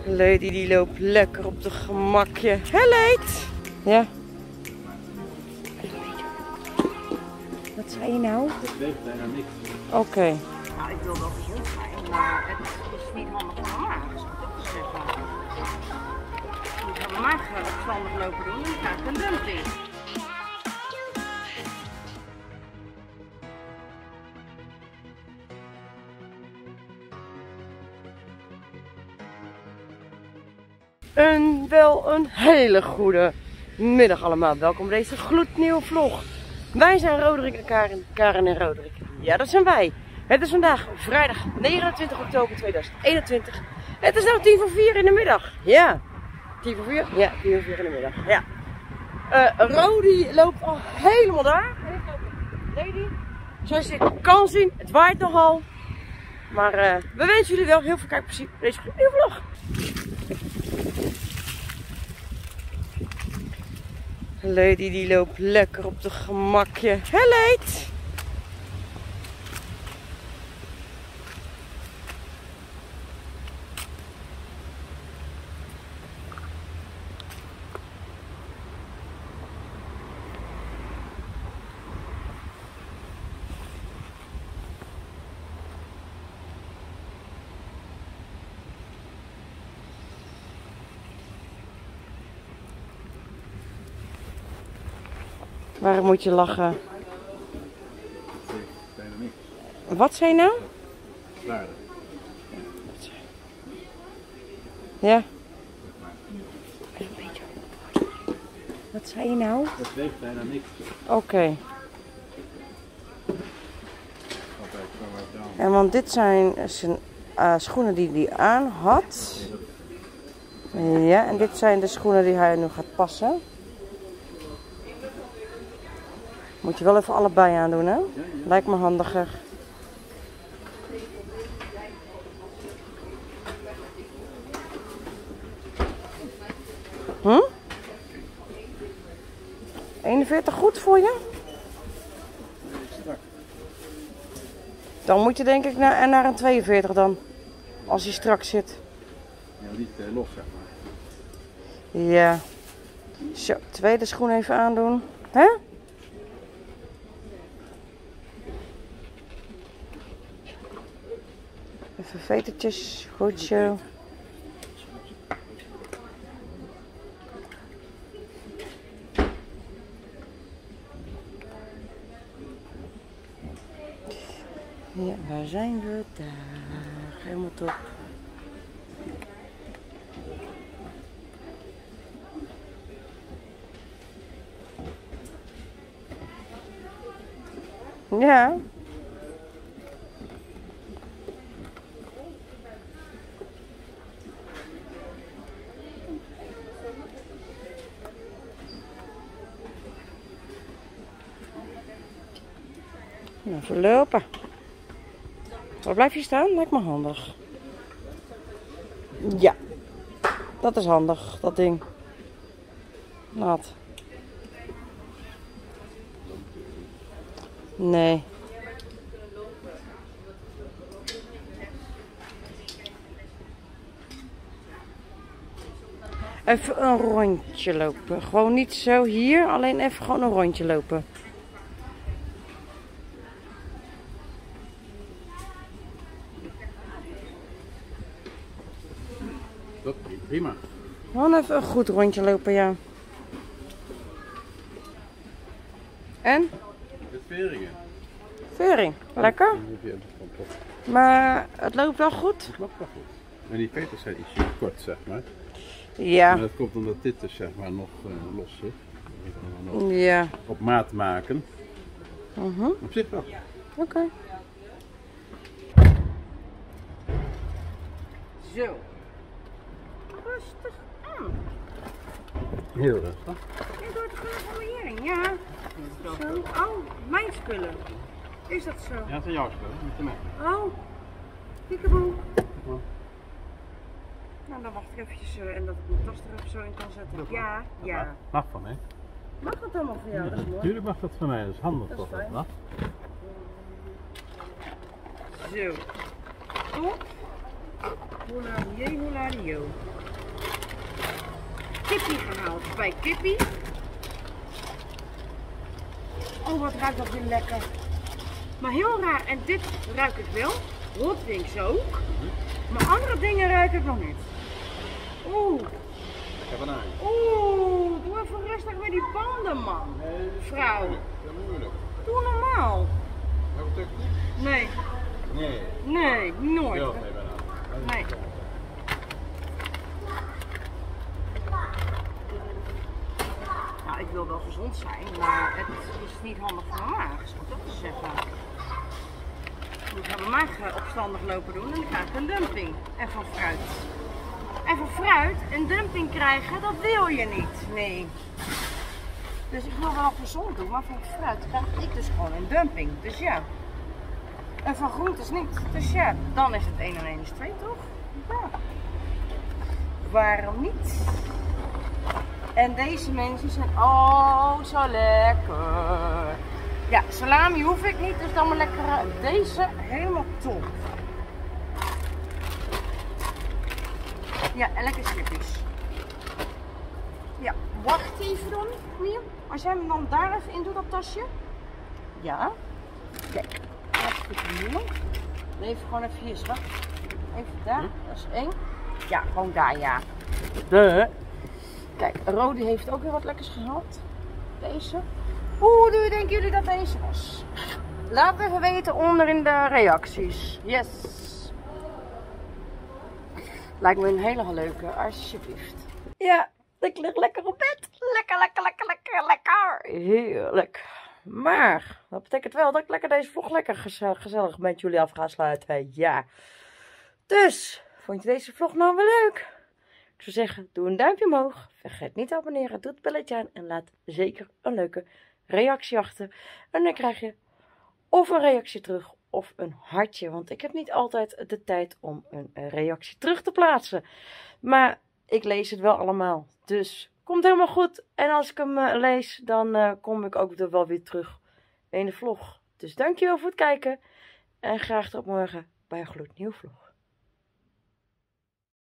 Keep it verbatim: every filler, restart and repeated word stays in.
Lady die loopt lekker op de gemakje. Hé Leed! Ja. Wat zei je nou? Het weegt bijna niks. Oké. Okay. Nou, ik wil wel gezond zijn, maar het is niet handig voor mijn maag, als ik het ook te zeggen. Ik ga mijn maag verstandig lopen doen en dan ga ik een dumping. Een wel een hele goede middag allemaal. Welkom bij deze gloednieuwe vlog. Wij zijn Roderick en Karen, Karen en Roderick. Ja, dat zijn wij. Het is vandaag vrijdag negenentwintig oktober tweeduizend eenentwintig. Het is nu tien voor vier in de middag. Ja, tien voor vier? Ja, tien voor vier in de middag. Ja. Uh, Rodi loopt al helemaal daar. Lady, zoals je kan zien, het waait nogal. Maar uh, we wensen jullie wel heel veel kijkplezier bij deze nieuwe vlog. Lady die loopt lekker op de gemakje. Hé Leed! Waarom moet je lachen? Bijna niks. Wat zei je nou? Klaar. Ja. Wat zei je nou? Het weegt bijna niks. Oké. Okay. En want dit zijn zijn uh, schoenen die hij aan had. Ja, en dit zijn de schoenen die hij nu gaat passen. Moet je wel even allebei aandoen, hè? Lijkt me handiger. Hm? eenenveertig goed voor je? Dan moet je denk ik naar, naar een tweeënveertig dan. Als hij strak zit. Ja, niet uh, los, zeg maar. Ja. Zo, tweede schoen even aandoen. Hè? Even vetertjes, goed zo. Ja, waar zijn we? Daar, helemaal top. Ja. Even lopen. Waar blijf je staan? Lijkt me handig. Ja. Dat is handig, dat ding. Nat. Nee. Even een rondje lopen. Gewoon niet zo hier, alleen even gewoon een rondje lopen. Dat prima. Gewoon even een goed rondje lopen, ja. En? Met veringen. Vering, lekker. Maar het loopt wel goed? Het loopt wel goed. En die veters zijn ietsje kort, zeg maar. Ja. Maar dat komt omdat dit dus zeg maar nog uh, los zit. Die gaan we nog Ja. op maat maken. Uh-huh. Op zich wel. Oké. Okay. Zo. Rustig aan. Heel rustig. Je doet het gewoon van me heen, ja. Zo. Oh, mijn spullen. Is dat zo? Ja, dat zijn jouw spullen, niet de mijne. Oh, kiekeboe. Nou, dan wacht ik eventjes uh, en dat ik mijn tas er even zo in kan zetten. Ja, ja. Mag van mij. Mag dat allemaal voor jou? Dat is mooi. Natuurlijk mag dat van mij, dat is handig Dat is toch? fijn. Dat? Zo. Top. Hola, jee, hola, rio. kippie gehaald bij Kippie. Oh, wat ruikt dat weer lekker. Maar heel raar, en dit ruik ik wel. Hot Wings ook. Maar andere dingen ruik ik nog niet. Oeh. Lekker banaan. Oeh, doe even rustig met die banden, man. Vrouw. Dat is moeilijk. Doe normaal. Heb je het ook? Nee. Nee. Nee, nooit. Veel mee banaan. Nee. Nou, ik wil wel gezond zijn, maar het is niet handig voor mijn maag, zou ik toch zeggen. Ik ga mijn maag opstandig lopen doen en dan krijg ik een dumping. En van fruit. En van fruit een dumping krijgen, dat wil je niet. Nee. Dus ik wil wel gezond doen, maar van fruit krijg ik dus gewoon een dumping. Dus ja. En van groentes niet. Dus ja, dan is het één en één is twee, toch? Ja. Waarom niet? En deze mensen zijn oh zo lekker. Ja, salami hoef ik niet, dus dan maar lekker deze helemaal top. Ja, en lekker chippies. Ja, wacht even dan, Mia. Als jij hem dan daar even in doet, dat tasje. Ja. Kijk, even hier. Even gewoon even hier, schat. Even daar, dat is één. Ja, gewoon daar, ja. De. Kijk, Rodi heeft ook weer wat lekkers gehad. Deze. Hoe denken jullie dat deze was? Laat even weten onder in de reacties. Yes. Lijkt me een hele leuke, alsjeblieft. Ja, ik lig lekker op bed. Lekker, lekker, lekker, lekker, lekker. Heerlijk. Maar, dat betekent wel dat ik lekker deze vlog lekker gezellig, gezellig met jullie af ga sluiten. Ja. Dus, vond je deze vlog nou wel leuk? Ik zou zeggen, doe een duimpje omhoog. Vergeet niet te abonneren. Doe het belletje aan. En laat zeker een leuke reactie achter. En dan krijg je of een reactie terug of een hartje. Want ik heb niet altijd de tijd om een reactie terug te plaatsen. Maar ik lees het wel allemaal. Dus komt helemaal goed. En als ik hem uh, lees, dan uh, kom ik ook er wel weer terug in de vlog. Dus dankjewel voor het kijken. En graag tot morgen bij een gloednieuwe vlog.